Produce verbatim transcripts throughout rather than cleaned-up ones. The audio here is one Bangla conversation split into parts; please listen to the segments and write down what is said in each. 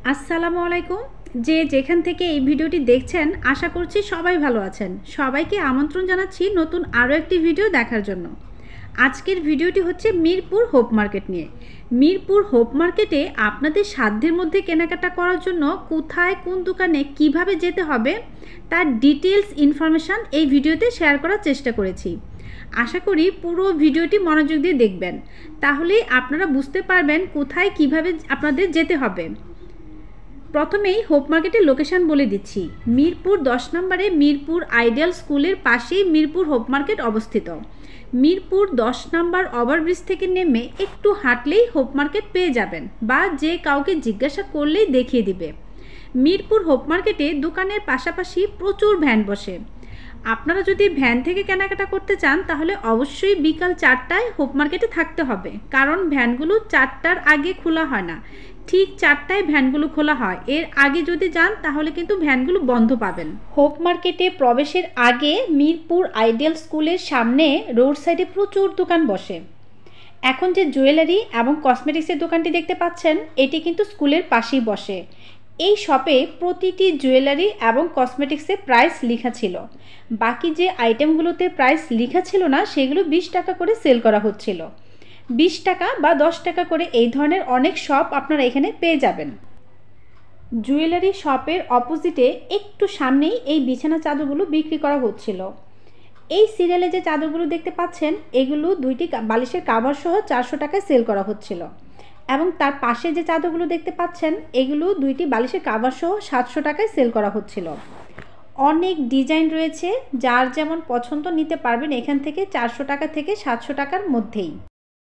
আসসালামু আলাইকুম। যে যেখান থেকে এই ভিডিওটি দেখছেন আশা করছি সবাই ভালো আছেন। সবাইকে আমন্ত্রণ জানাচ্ছি নতুন আরও একটি ভিডিও দেখার জন্য। আজকের ভিডিওটি হচ্ছে মিরপুর হোপ মার্কেট নিয়ে। মিরপুর হোপ মার্কেটে আপনাদের সাধ্যের মধ্যে কেনাকাটা করার জন্য কোথায় কোন দোকানে কিভাবে যেতে হবে তার ডিটেলস ইনফরমেশান এই ভিডিওতে শেয়ার করার চেষ্টা করেছি। আশা করি পুরো ভিডিওটি মনোযোগ দিয়ে দেখবেন, তাহলেই আপনারা বুঝতে পারবেন কোথায় কিভাবে আপনাদের যেতে হবে। প্রথমেই হোপ মার্কেটের লোকেশান বলে দিচ্ছি। মিরপুর দশ নম্বরে মিরপুর আইডিয়াল স্কুলের পাশেই মিরপুর হোপ মার্কেট অবস্থিত। মিরপুর দশ নম্বর ওভারব্রিজ থেকে নেমে একটু হাঁটলেই হোপ মার্কেট পেয়ে যাবেন, বা যে কাউকে জিজ্ঞাসা করলেই দেখিয়ে দিবে। মিরপুর হোপ মার্কেটে দোকানের পাশাপাশি প্রচুর ভ্যান বসে। আপনারা যদি ভ্যান থেকে কেনাকাটা করতে চান তাহলে অবশ্যই বিকাল চারটায় হোপ মার্কেটে থাকতে হবে, কারণ ভ্যানগুলো চারটার আগে খোলা হয় না। ঠিক চারটায় ভ্যানগুলো খোলা হয়, এর আগে যদি যান তাহলে কিন্তু ভ্যানগুলো বন্ধ পাবেন। হোপ মার্কেটে প্রবেশের আগে মিরপুর আইডিয়াল স্কুলের সামনে রোড সাইডে প্রচুর দোকান বসে। এখন যে জুয়েলারি এবং কসমেটিক্সের দোকানটি দেখতে পাচ্ছেন এটি কিন্তু স্কুলের পাশেই বসে। এই শপে প্রতিটি জুয়েলারি এবং কসমেটিক্সে প্রাইস লেখা ছিল। বাকি যে আইটেমগুলোতে প্রাইস লেখা ছিল না সেগুলো বিশ টাকা করে সেল করা হচ্ছিল। বিশ টাকা বা দশ টাকা করে এই ধরনের অনেক শপ আপনারা এখানে পেয়ে যাবেন। জুয়েলারি শপের অপোজিটে একটু সামনেই এই বিছানা চাদরগুলো বিক্রি করা হচ্ছিল। এই সিরিয়ালে যে চাদরগুলো দেখতে পাচ্ছেন এগুলো দুইটি বালিশের কাভার সহ চারশো টাকায় সেল করা হচ্ছিল, এবং তার পাশে যে চাদরগুলো দেখতে পাচ্ছেন এগুলো দুইটি বালিশের কাভার সহ সাতশো টাকায় সেল করা হচ্ছিল। অনেক ডিজাইন রয়েছে, যার যেমন পছন্দ নিতে পারবেন এখান থেকে চারশো টাকা থেকে সাতশো টাকার মধ্যেই।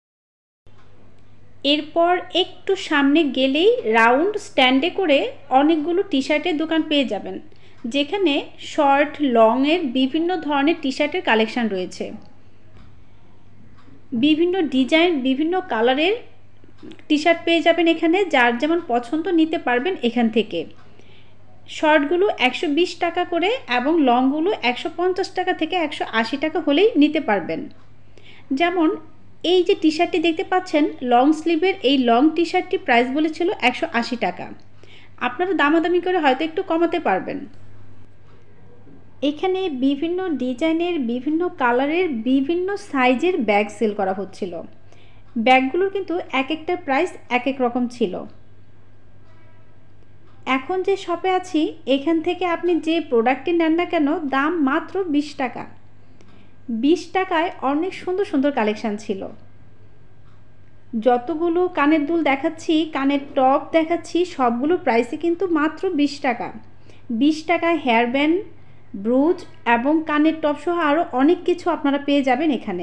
এরপর একটু সামনে গেলেই রাউন্ড স্ট্যান্ডে করে অনেকগুলো টি শার্টের দোকান পেয়ে যাবেন, যেখানে শর্ট লংয়ের বিভিন্ন ধরনের টি শার্টের কালেকশান রয়েছে। বিভিন্ন ডিজাইন বিভিন্ন কালারের টি শার্ট পেয়ে যাবেন এখানে, যার যেমন পছন্দ নিতে পারবেন এখান থেকে। শর্টগুলো একশো বিশ টাকা করে এবং লংগুলো একশো পঞ্চাশ টাকা থেকে একশো আশি টাকা হলেই নিতে পারবেন। যেমন এই যে টি শার্টটি দেখতে পাচ্ছেন লং স্লিভের, এই লং টি শার্টটি প্রাইস বলেছিল একশো আশি টাকা। আপনারা দামাদামি করে হয়তো একটু কমাতে পারবেন। এখানে বিভিন্ন ডিজাইনের বিভিন্ন কালারের বিভিন্ন সাইজের ব্যাগ সেল করা হচ্ছিল। ব্যাগগুলোর কিন্তু এক একটা প্রাইস এক এক রকম ছিল। এখন যে শপে আছি এখান থেকে আপনি যে প্রোডাক্টটি নেন না কেন দাম মাত্র বিশ টাকা। বিশ টাকায় অনেক সুন্দর সুন্দর কালেকশান ছিল। যতগুলো কানের দুল দেখাচ্ছি, কানের টপ দেখাচ্ছি, সবগুলো প্রাইসে কিন্তু মাত্র বিশ টাকা। বিশ টাকায় হেয়ার ব্যান্ড, ব্রুজ এবং কানের টপ সহ আরও অনেক কিছু আপনারা পেয়ে যাবেন এখানে।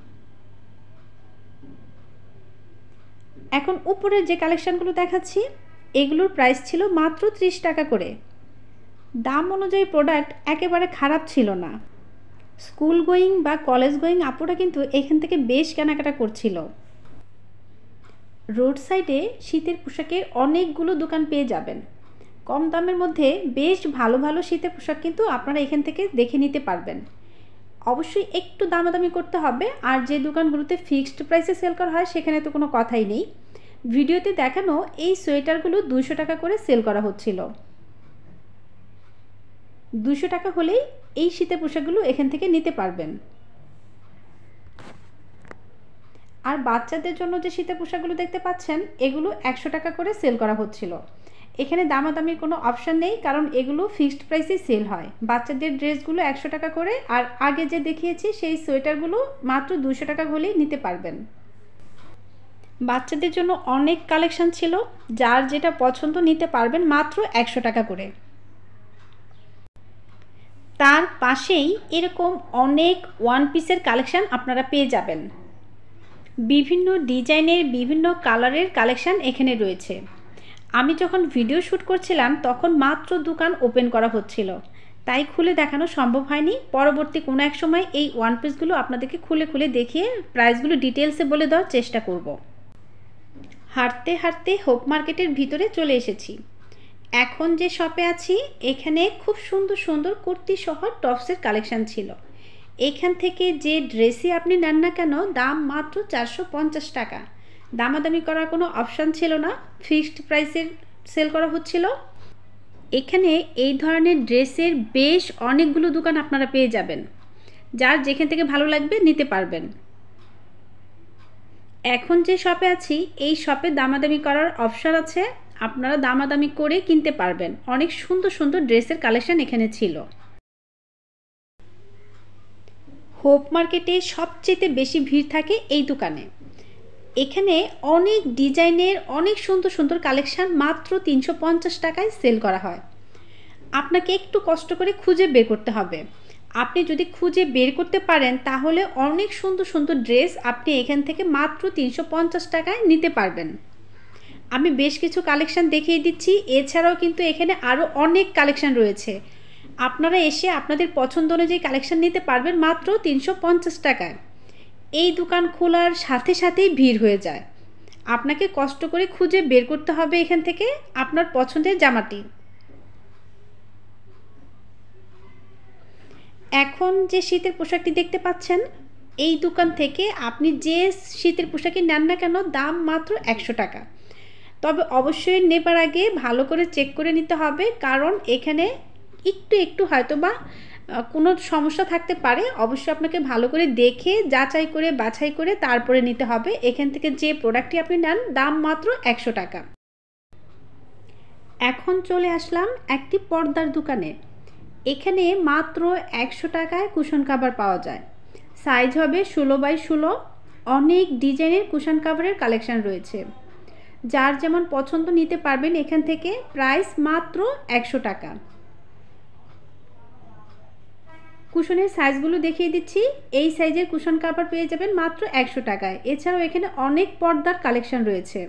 এখন উপরের যে কালেকশানগুলো দেখাচ্ছি এগুলোর প্রাইস ছিল মাত্র ত্রিশ টাকা করে। দাম অনুযায়ী প্রোডাক্ট একেবারে খারাপ ছিল না। স্কুল গোয়িং বা কলেজ গোয়িং আপুরা কিন্তু এখান থেকে বেশ কেনাকাটা করছিল। রোড সাইডে শীতের পোশাকের অনেকগুলো দোকান পেয়ে যাবেন। কম দামের মধ্যে বেশ ভালো ভালো শীতের পোশাক কিন্তু আপনারা এখান থেকে দেখে নিতে পারবেন। অবশ্যই একটু দামাদামি করতে হবে, আর যে দোকানগুলোতে ফিক্সড প্রাইসে সেল করা হয় সেখানে তো কোনো কথাই নেই। ভিডিওতে দেখানো এই সোয়েটারগুলো দুশো টাকা করে সেল করা হচ্ছিল। দুশো টাকা হলেই এই শীতের পোশাকগুলো এখান থেকে নিতে পারবেন। আর বাচ্চাদের জন্য যে শীতের পোশাকগুলো দেখতে পাচ্ছেন এগুলো একশো টাকা করে সেল করা হচ্ছিল। এখানে দামাদামির কোনো অপশান নেই, কারণ এগুলো ফিক্সড প্রাইসেই সেল হয়। বাচ্চাদের ড্রেসগুলো একশো টাকা করে, আর আগে যে দেখিয়েছি সেই সোয়েটারগুলো মাত্র দুশো টাকা হলেই নিতে পারবেন। বাচ্চাদের জন্য অনেক কালেকশান ছিল, যার যেটা পছন্দ নিতে পারবেন মাত্র একশো টাকা করে। তার পাশেই এরকম অনেক ওয়ান পিসের কালেকশান আপনারা পেয়ে যাবেন। বিভিন্ন ডিজাইনের বিভিন্ন কালারের কালেকশান এখানে রয়েছে। আমি যখন ভিডিও শ্যুট করছিলাম তখন মাত্র দোকান ওপেন করা হচ্ছিল, তাই খুলে দেখানো সম্ভব হয়নি। পরবর্তী কোনো এক সময় এই ওয়ান পিসগুলো আপনাদেরকে খুলে খুলে দেখিয়ে প্রাইসগুলো ডিটেলসে বলে দেওয়ার চেষ্টা করব। হাঁটতে হাঁটতে হোপ মার্কেটের ভিতরে চলে এসেছি। এখন যে শপে আছি এখানে খুব সুন্দর সুন্দর কুর্তি সহ টপসের কালেকশান ছিল। এখান থেকে যে ড্রেসই আপনি নেন না কেন দাম মাত্র চারশো পঞ্চাশ টাকা। দামাদামি করার কোনো অপশান ছিল না, ফিক্সড প্রাইসের সেল করা হচ্ছিল। এখানে এই ধরনের ড্রেসের বেশ অনেকগুলো দোকান আপনারা পেয়ে যাবেন, যার যেখান থেকে ভালো লাগবে নিতে পারবেন। এখন যে শপে আছি এই শপে দামাদামি করার অপশন আছে, আপনারা দামাদামি করে কিনতে পারবেন। অনেক সুন্দর সুন্দর ড্রেসের কালেকশন এখানে ছিল। হোপ মার্কেটে সবচেয়ে বেশি ভিড় থাকে এই দোকানে। এখানে অনেক ডিজাইনের অনেক সুন্দর সুন্দর কালেকশন মাত্র তিনশো পঞ্চাশ টাকায় সেল করা হয়। আপনাকে একটু কষ্ট করে খুঁজে বের করতে হবে। আপনি যদি খুঁজে বের করতে পারেন তাহলে অনেক সুন্দর সুন্দর ড্রেস আপনি এখান থেকে মাত্র তিনশো পঞ্চাশ টাকায় নিতে পারবেন। আমি বেশ কিছু কালেকশন দেখিয়ে দিচ্ছি, এছাড়াও কিন্তু এখানে আরও অনেক কালেকশন রয়েছে। আপনারা এসে আপনাদের পছন্দ অনুযায়ী কালেকশন নিতে পারবেন মাত্র তিনশো পঞ্চাশ টাকায়। এই দোকান খোলার সাথে সাথেই ভিড় হয়ে যায়। আপনাকে কষ্ট করে খুঁজে বের করতে হবে এখান থেকে আপনার পছন্দের জামাটি। এখন যে শীতের পোশাকটি দেখতে পাচ্ছেন, এই দোকান থেকে আপনি যে শীতের পোশাকই নেন না কেন দাম মাত্র একশো টাকা। তবে অবশ্যই নেবার আগে ভালো করে চেক করে নিতে হবে, কারণ এখানে একটু একটু হয়তো বা কোনো সমস্যা থাকতে পারে। অবশ্যই আপনাকে ভালো করে দেখে যাচাই করে বাছাই করে তারপরে নিতে হবে। এখান থেকে যে প্রোডাক্টটি আপনি নেন দাম মাত্র একশো টাকা। এখন চলে আসলাম একটি পর্দার দোকানে। এখানে মাত্র একশো টাকায় কুশন কাভার পাওয়া যায়। সাইজ হবে ষোলো বাই ষোলো। অনেক ডিজাইনের কুশন কাভারের কালেকশন রয়েছে, যার যেমন পছন্দ নিতে পারবেন এখান থেকে। প্রাইস মাত্র একশো টাকা। কুশনের সাইজগুলো দেখিয়ে দিচ্ছি। এই সাইজের কুশন কাভার পেয়ে যাবেন মাত্র একশো টাকায়। এছাড়াও এখানে অনেক পর্দার কালেকশন রয়েছে।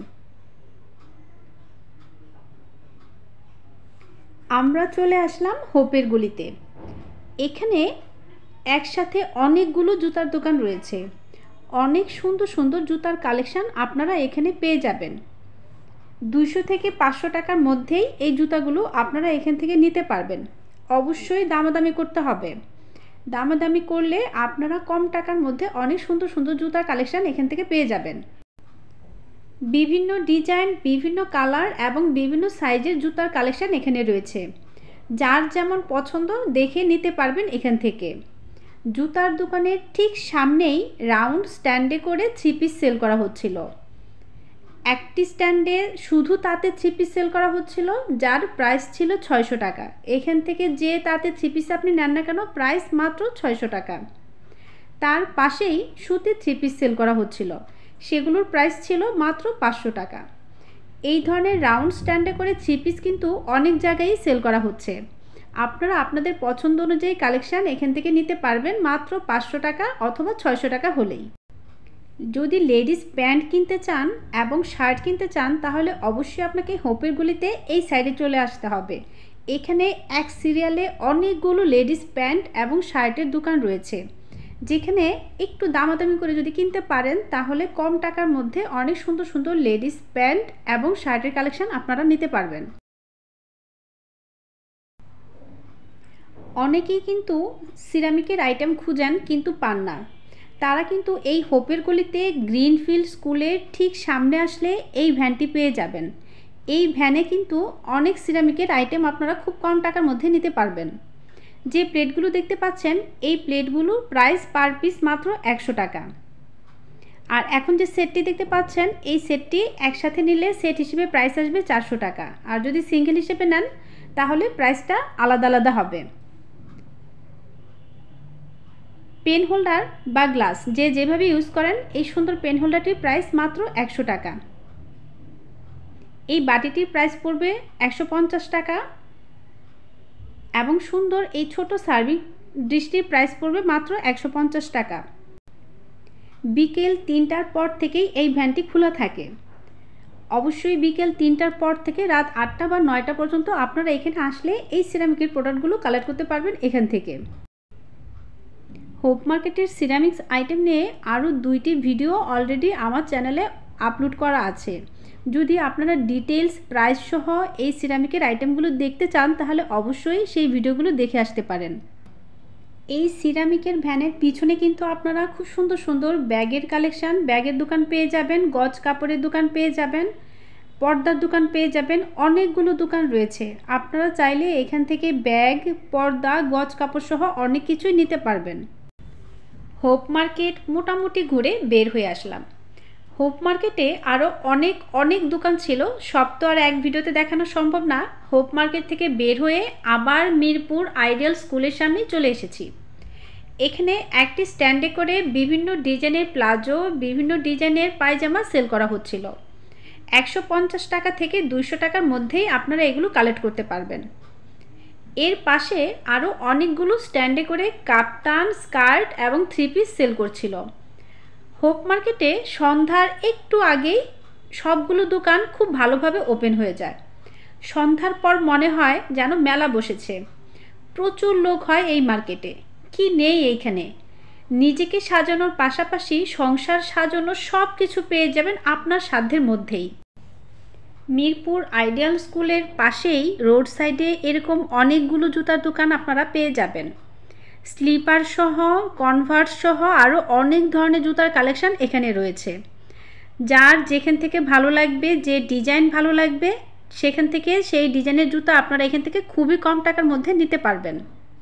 আমরা চলে আসলাম হোপের গলিতে। এখানে একসাথে অনেকগুলো জুতার দোকান রয়েছে। অনেক সুন্দর সুন্দর জুতার কালেকশন আপনারা এখানে পেয়ে যাবেন। দুইশো থেকে পাঁচশো টাকার মধ্যেই এই জুতাগুলো আপনারা এখান থেকে নিতে পারবেন। অবশ্যই দামাদামি করতে হবে। দামাদামি করলে আপনারা কম টাকার মধ্যে অনেক সুন্দর সুন্দর জুতার কালেকশন এখান থেকে পেয়ে যাবেন। বিভিন্ন ডিজাইন, বিভিন্ন কালার এবং বিভিন্ন সাইজের জুতার কালেকশন এখানে রয়েছে। যার যেমন পছন্দ দেখে নিতে পারবেন এখান থেকে। জুতার দোকানের ঠিক সামনেই রাউন্ড স্ট্যান্ডে করে থ্রি পিস সেল করা হচ্ছিল। একটি স্ট্যান্ডে শুধু তাতে থ্রি পিস সেল করা হচ্ছিল, যার প্রাইস ছিল ছয়শো টাকা। এখান থেকে যে তাতে থ্রি পিস আপনি নেন না কেন প্রাইস মাত্র ছয়শো টাকা। তার পাশেই সুতির থ্রি পিস সেল করা হচ্ছিল, সেগুলোর প্রাইস ছিল মাত্র পাঁচশো টাকা। এই ধরনের রাউন্ড স্ট্যান্ডে করে থ্রি পিস কিন্তু অনেক জায়গায় সেল করা হচ্ছে। আপনারা আপনাদের পছন্দ অনুযায়ী কালেকশান এখান থেকে নিতে পারবেন মাত্র পাঁচশো টাকা অথবা ছয়শো টাকা হলেই। যদি লেডিস প্যান্ট কিনতে চান এবং শার্ট কিনতে চান তাহলে অবশ্যই আপনাকে হোপের গলিতে এই সাইডে চলে আসতে হবে। এখানে এক সিরিয়ালে অনেকগুলো লেডিস প্যান্ট এবং শার্টের দোকান রয়েছে, যেখানে একটু দামাদামি করে যদি কিনতে পারেন তাহলে কম টাকার মধ্যে অনেক সুন্দর সুন্দর লেডিস প্যান্ট এবং শার্টের কালেকশন আপনারা নিতে পারবেন। অনেকেই কিন্তু সিরামিকের আইটেম খুঁজেন কিন্তু পান না। তারা কিন্তু এই হোপের গলিতে গ্রিনফিল্ড স্কুলের ঠিক সামনে আসলে এই ভ্যানটি পেয়ে যাবেন। এই ভ্যানে কিন্তু অনেক সিরামিকের আইটেম আপনারা খুব কম টাকার মধ্যে নিতে পারবেন। যে প্লেটগুলো দেখতে পাচ্ছেন এই প্লেটগুলো প্রাইস পার পিস মাত্র একশো টাকা। আর এখন যে সেটটি দেখতে পাচ্ছেন এই সেটটি একসাথে নিলে সেট হিসেবে প্রাইস আসবে চারশো টাকা, আর যদি সিঙ্গেল হিসেবে নেন তাহলে প্রাইসটা আলাদা আলাদা হবে। পেন হোল্ডার বা গ্লাস যে যেভাবে ইউজ করেন এই সুন্দর পেন হোল্ডারটির প্রাইস মাত্র একশো টাকা। এই বাটিটির প্রাইস পড়বে একশো পঞ্চাশ টাকা এবং সুন্দর এই ছোট সার্ভিং ডিশটির প্রাইস পড়বে মাত্র একশো পঞ্চাশ টাকা। বিকেল তিনটার পর থেকেই এই ভ্যানটি খোলা থাকে। অবশ্যই বিকেল তিনটার পর থেকে রাত আটটা বা নয়টা পর্যন্ত আপনারা এখানে আসলে এই সিরামিকের প্রোডাক্টগুলো কালেক্ট করতে পারবেন এখান থেকে। হোপ মার্কেটের সিরামিক্স আইটেম নিয়ে আরও দুইটি ভিডিও অলরেডি আমার চ্যানেলে আপলোড করা আছে। যদি আপনারা ডিটেলস প্রাইস সহ এই সিরামিকের আইটেমগুলো দেখতে চান তাহলে অবশ্যই সেই ভিডিওগুলো দেখে আসতে পারেন। এই সিরামিকের ভ্যানের পিছনে কিন্তু আপনারা খুব সুন্দর সুন্দর ব্যাগের কালেকশান, ব্যাগের দোকান পেয়ে যাবেন, গজ কাপড়ের দোকান পেয়ে যাবেন। পর্দার দোকান পেয়ে যাবেন, অনেকগুলো দোকান রয়েছে। আপনারা চাইলে এখান থেকে ব্যাগ, পর্দা, গজ কাপড় সহ অনেক কিছুই নিতে পারবেন। হোপ মার্কেট মোটামুটি ঘুরে বের হয়ে আসলাম। হোপ মার্কেটে আরও অনেক অনেক দোকান ছিল, সব তো আর এক ভিডিওতে দেখানো সম্ভব না। হোপ মার্কেট থেকে বের হয়ে আবার মিরপুর আইডিয়াল স্কুলের সামনে চলে এসেছি। এখানে একটি স্ট্যান্ডে করে বিভিন্ন ডিজাইনের প্লাজো, বিভিন্ন ডিজাইনের পায়জামা সেল করা হচ্ছিল। একশো পঞ্চাশ টাকা থেকে দুইশো টাকার মধ্যেই আপনারা এগুলো কালেক্ট করতে পারবেন। এর পাশে আরও অনেকগুলো স্ট্যান্ডে করে কাপ্তান, স্কার্ট এবং থ্রি পিস সেল করছিল। হোপ মার্কেটে সন্ধ্যার একটু আগেই সবগুলো দোকান খুব ভালোভাবে ওপেন হয়ে যায়। সন্ধ্যার পর মনে হয় যেন মেলা বসেছে, প্রচুর লোক হয় এই মার্কেটে। কি নেই এইখানে, নিজেকে সাজানোর পাশাপাশি সংসার সাজানোর সব কিছু পেয়ে যাবেন আপনার সাধ্যের মধ্যেই। মিরপুর আইডিয়াল স্কুলের পাশেই রোড সাইডে এরকম অনেকগুলো জুতার দোকান আপনারা পেয়ে যাবেন। স্লিপার সহ, কনভার্স সহ আরও অনেক ধরনের জুতার কালেকশান এখানে রয়েছে। যার যেখান থেকে ভালো লাগবে, যে ডিজাইন ভালো লাগবে, সেখান থেকে সেই ডিজাইনের জুতা আপনারা এখান থেকে খুবই কম টাকার মধ্যে নিতে পারবেন।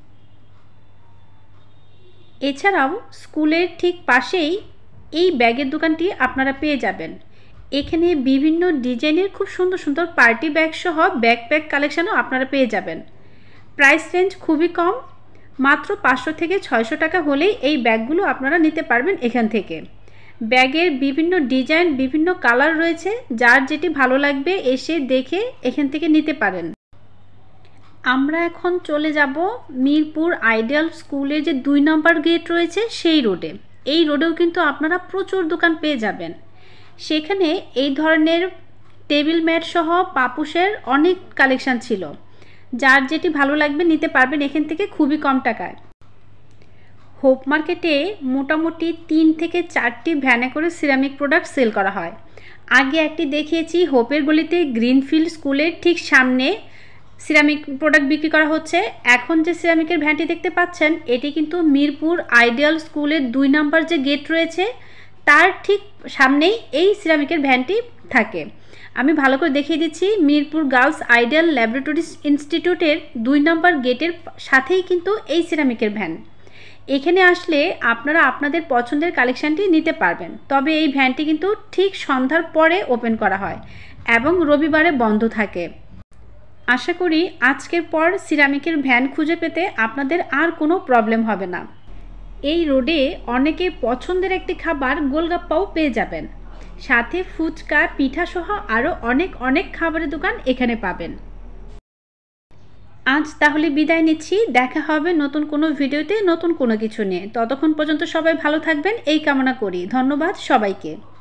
এছাড়াও স্কুলের ঠিক পাশেই এই ব্যাগের দোকানটি আপনারা পেয়ে যাবেন। এখানে বিভিন্ন ডিজাইনের খুব সুন্দর সুন্দর পার্টি ব্যাগ সহ ব্যাকপ্যাক কালেকশানও আপনারা পেয়ে যাবেন। প্রাইস রেঞ্জ খুবই কম, মাত্র পাঁচশো থেকে ছয়শো টাকা হলেই এই ব্যাগগুলো আপনারা নিতে পারবেন এখান থেকে। ব্যাগের বিভিন্ন ডিজাইন, বিভিন্ন কালার রয়েছে, যার যেটি ভালো লাগবে এসে দেখে এখান থেকে নিতে পারেন। আমরা এখন চলে যাব মিরপুর আইডিয়াল স্কুলের যে দুই নম্বর গেট রয়েছে সেই রোডে। এই রোডেও কিন্তু আপনারা প্রচুর দোকান পেয়ে যাবেন। সেখানে এই ধরনের টেবিল ম্যাট সহ পাপুসের অনেক কালেকশান ছিল, যার যেটি ভালো লাগবে নিতে পারবেন এখান থেকে খুবই কম টাকায়। হোপ মার্কেটে মোটামুটি তিন থেকে চারটি ভ্যানে করে সিরামিক প্রোডাক্ট সেল করা হয়। আগে একটি দেখিয়েছি, হোপের গলিতে গ্রিনফিল্ড স্কুলের ঠিক সামনে সিরামিক প্রোডাক্ট বিক্রি করা হচ্ছে। এখন যে সিরামিকের ভ্যানটি দেখতে পাচ্ছেন, এটি কিন্তু মিরপুর আইডিয়াল স্কুলের দুই নম্বর যে গেট রয়েছে তার ঠিক সামনেই এই সিরামিকের ভ্যানটি থাকে। আমি ভালো করে দেখিয়ে দিচ্ছি, মিরপুর গার্লস আইডিয়াল ল্যাবরেটরি ইনস্টিটিউটের দুই নম্বর গেটের সাথেই কিন্তু এই সিরামিকের ভ্যান। এখানে আসলে আপনারা আপনাদের পছন্দের কালেকশানটি নিতে পারবেন। তবে এই ভ্যানটি কিন্তু ঠিক সন্ধ্যার পরে ওপেন করা হয় এবং রবিবারে বন্ধ থাকে। আশা করি আজকের পর সিরামিকের ভ্যান খুঁজে পেতে আপনাদের আর কোনো প্রবলেম হবে না। এই রোডে অনেকে পছন্দের একটি খাবার গোলগাপ্পাও পেয়ে যাবেন, সাথে ফুচকা, পিঠা সহ আরও অনেক অনেক খাবারের দোকান এখানে পাবেন। আজ তাহলে বিদায় নিচ্ছি, দেখা হবে নতুন কোনো ভিডিওতে নতুন কোনো কিছু নিয়ে। ততক্ষণ পর্যন্ত সবাই ভালো থাকবেন এই কামনা করি। ধন্যবাদ সবাইকে।